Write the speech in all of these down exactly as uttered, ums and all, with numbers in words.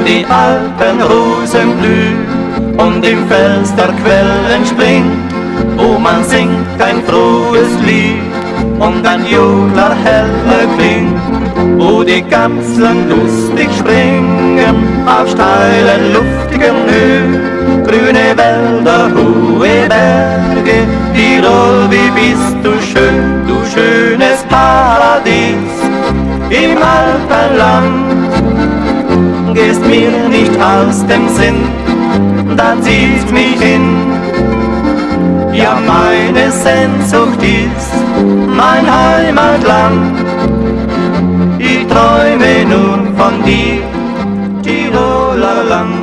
die Alpenrosen blühen und im Fels der Quellen springt, wo man singt ein frohes Lied und ein Jodler heller klingt, wo die Gamseln lustig springen auf steilen, luftigen Höhen, grüne Wälder, hohe Berge, Tirol, wie bist du schön, du schönes Paradies im Alpenland. Gehst mir nicht aus dem Sinn, da zieht mich hin. Ja, meine Sehnsucht ist mein Heimatland. Ich träume nun von dir, Tiroler Land.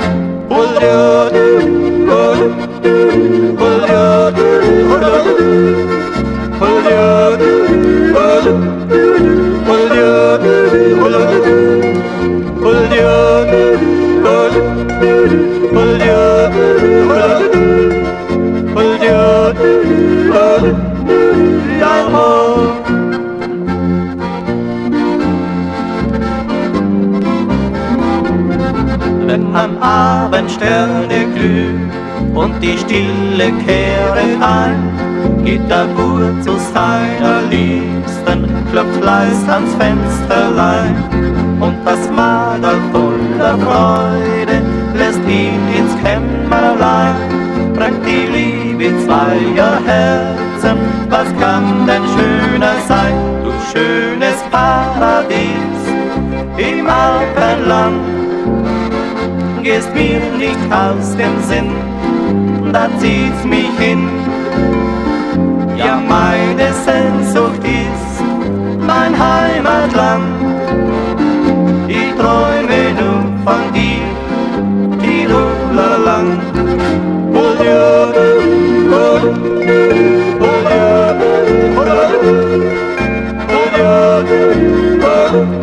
Wenn am Abend Sterne glühen und die Stille kehret ein, geht der Bub zu seiner Liebsten, klopft leis ans Fensterlein, und das Magerl voller Freude lässt ihn ins Kämmerlein. Prangt die Liebe zweier Herzen, was kann denn schöner sein, du schönes Paradies im Alpenland. Gehst mir nicht aus dem Sinn, da zieht's mich hin. Ja, meine Sehnsucht ist mein Heimatland. Ich träume nur von dir, Tiroler Land. Oh,